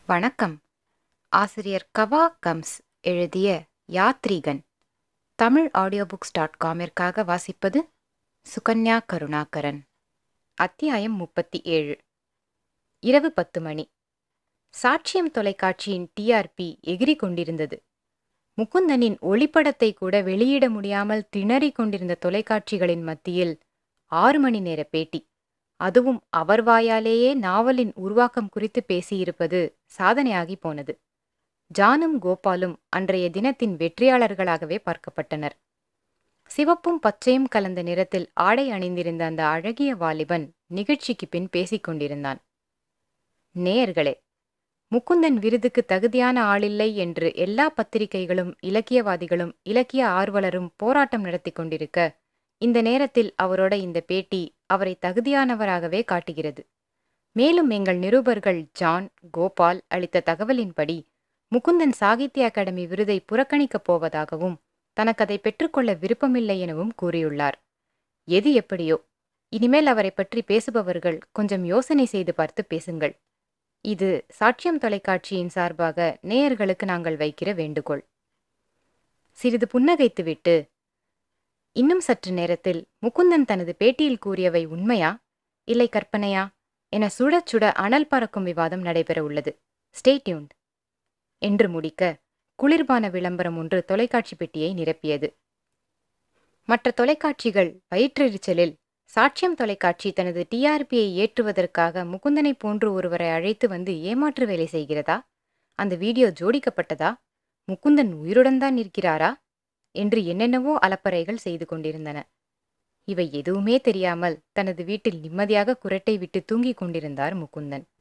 வணக்கம். ஆசிரியர் கவா கம்ஸ் எழுதிய யாத்ரீகன் தமிழ் audiobooks.com-இற்காக வாசிப்பது சுகன்யா கருணாகரன். அத்தியாயம் 37. இரவு 10 மணி. சாட்சியம் தொலைக்காட்சியின் டிஆர்பி எகிரி கொண்டிருந்தது. முகுந்தனின் ஒளிப்படத்தை கூட வெளியிட முடியாமல் திணறிக் கொண்டிருந்த தொலைக்காட்சிகளின் மத்தியில் 6 மணி நேர பேட்டி, அதுவும் அவர் வாயாலேயே நாவலின் உருவாக்கம் குறித்து பேசியிருப்பது சாதனையாகி போனது. ஜானும் கோபாலும் அன்றைய தினத்தின் வெற்றியாளர்களாகவே பார்க்கப்பட்டனர். சிவப்பும் பச்சையும் கலந்த நிறத்தில் ஆடை அணிந்திருந்த அந்த அழகிய வாலிபன் நிகழ்ச்சிக்கு பின் பேசிக் கொண்டிருந்தான். நேயர்களே, முகுந்தன் விருதுக்கு தகுதியான ஆளில்லை என்று எல்லா பத்திரிகைகளும் இலக்கியவாதிகளும் இலக்கிய ஆர்வலரும் போராட்டம் நடத்தி கொண்டிருக்க, இந்த நேரத்தில் அவரோட இந்த பேட்டி அவரை தகுதியானவராகவே காட்டுகிறது. மேலும் எங்கள் நிருபர்கள் ஜான், கோபால் அளித்த தகவலின்படி முகுந்தன் சாகித்ய அகாடமி விருதை புறக்கணிக்கப் போவதாகவும் தனக்கு அதை பெற்றுக்கொள்ள விருப்பமில்லை எனவும் கூறியுள்ளார். எது எப்படியோ, இனிமேல் அவரை பற்றி பேசுபவர்கள் கொஞ்சம் யோசனை செய்து பார்த்து பேசுங்கள். இது சாட்சியம் தொலைக்காட்சியின் சார்பாக நேயர்களுக்கு நாங்கள் வைக்கிற வேண்டுகோள். சிறிது புன்னகைத்துவிட்டு, இன்னும் சற்று நேரத்தில் முகுந்தன் தனது பேட்டியில் கூறியவை உண்மையா இல்லை கற்பனையா என சுட சுட அனல் பறக்கும் விவாதம் நடைபெற உள்ளது. ஸ்டே டியூன்ட் என்று முடிக்க குளிர்பான விளம்பரம் ஒன்று தொலைக்காட்சி பெட்டியை நிரப்பியது. மற்ற தொலைக்காட்சிகள் வயிற்றெரிச்சலில், சாட்சியம் தொலைக்காட்சி தனது டிஆர்பியை ஏற்றுவதற்காக முகுந்தனை போன்று ஒருவரை அழைத்து வந்து ஏமாற்று வேலை செய்கிறதா, அந்த வீடியோ ஜோடிக்கப்பட்டதா, முகுந்தன் உயிருடன் தான் இருக்கிறாரா என்று என்னென்னவோ அலப்பறைகள் செய்து கொண்டிருந்தன. இவை எதுவுமே தெரியாமல் தனது வீட்டில் நிம்மதியாக குரட்டை விட்டு தூங்கிக் கொண்டிருந்தார் முகுந்தன்.